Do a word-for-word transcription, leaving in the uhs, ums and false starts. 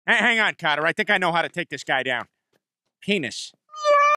Hang on, Carter. I think I know how to take this guy down. Penis.